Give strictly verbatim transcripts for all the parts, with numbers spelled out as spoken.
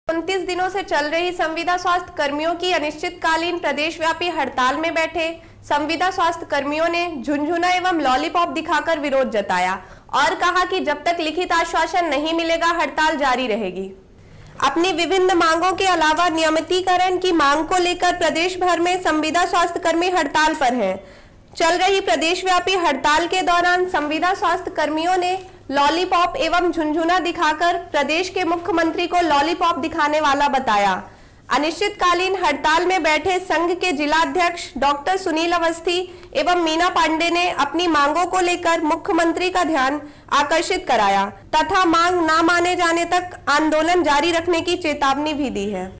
उनतीस दिनों से चल रही संविदा स्वास्थ्य कर्मियों की अनिश्चितकालीन प्रदेशव्यापी हड़ताल में बैठे संविदा स्वास्थ्य कर्मियों ने झुनझुना एवं लॉलीपॉप दिखाकर विरोध जताया और कहा कि जब तक लिखित आश्वासन नहीं मिलेगा हड़ताल जारी रहेगी। अपनी विभिन्न मांगों के अलावा नियमितीकरण की मांग को लेकर प्रदेश भर में संविदा स्वास्थ्य कर्मी हड़ताल पर हैं। चल रही प्रदेशव्यापी हड़ताल के दौरान संविदा स्वास्थ्य कर्मियों ने लॉलीपॉप एवं झुनझुना दिखाकर प्रदेश के मुख्यमंत्री को लॉलीपॉप दिखाने वाला बताया। अनिश्चितकालीन हड़ताल में बैठे संघ के जिलाध्यक्ष डॉक्टर सुनील अवस्थी एवं मीना पांडे ने अपनी मांगों को लेकर मुख्यमंत्री का ध्यान आकर्षित कराया तथा मांग न माने जाने तक आंदोलन जारी रखने की चेतावनी भी दी है।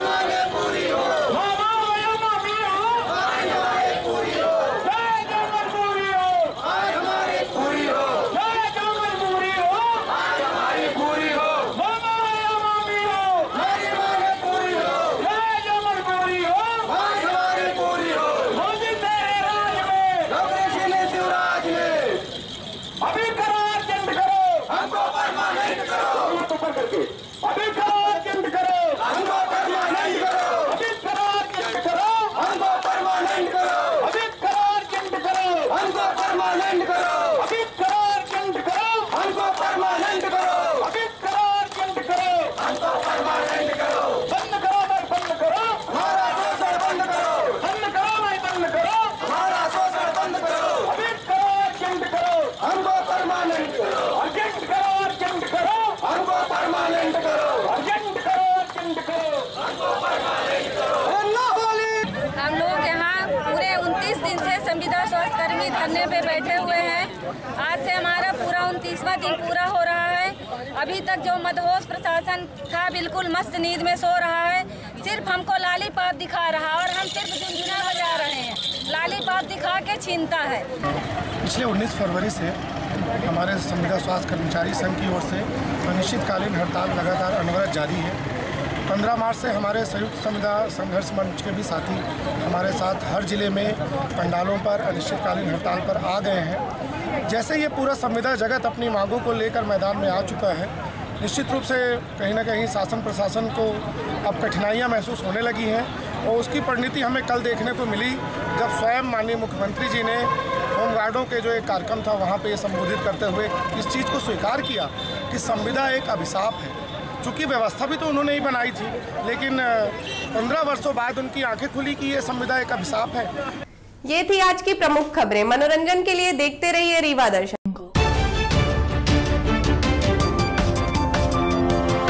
धरने पे बैठे हुए हैं। आज से हमारा पूरा उनतीसवां दिन पूरा हो रहा है। अभी तक जो मदहोश प्रशासन था बिल्कुल मस्त नींद में सो रहा है। सिर्फ हमको लॉलीपॉप दिखा रहा और हम सिर्फ झुनझुना बजा रहे हैं। लॉलीपॉप दिखा के छीनता है। पिछले उन्नीस फरवरी से हमारे संविदा स्वास्थ्य कर्मचारी संघ की ओर से अनिश्चितकालीन हड़ताल लगातार अनवरत जारी है। पंद्रह मार्च से हमारे संयुक्त संविदा संघर्ष मंच के भी साथी हमारे साथ हर जिले में पंडालों पर अनिश्चितकालीन हड़ताल पर आ गए हैं। जैसे ये पूरा संविदा जगत अपनी मांगों को लेकर मैदान में आ चुका है, निश्चित रूप से कहीं ना कहीं शासन प्रशासन को अब कठिनाइयां महसूस होने लगी हैं और उसकी परिणति हमें कल देखने को मिली जब स्वयं माननीय मुख्यमंत्री जी ने होमगार्डों के जो एक कार्यक्रम था वहाँ पे संबोधित करते हुए इस चीज़ को स्वीकार किया कि संविदा एक अभिशाप है। चूँकि व्यवस्था भी तो उन्होंने ही बनाई थी, लेकिन पंद्रह वर्षों बाद उनकी आंखें खुली कि ये संविदा एक अभिशाप है। ये थी आज की प्रमुख खबरें। मनोरंजन के लिए देखते रहिए रीवा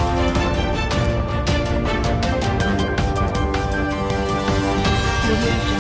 दर्शन।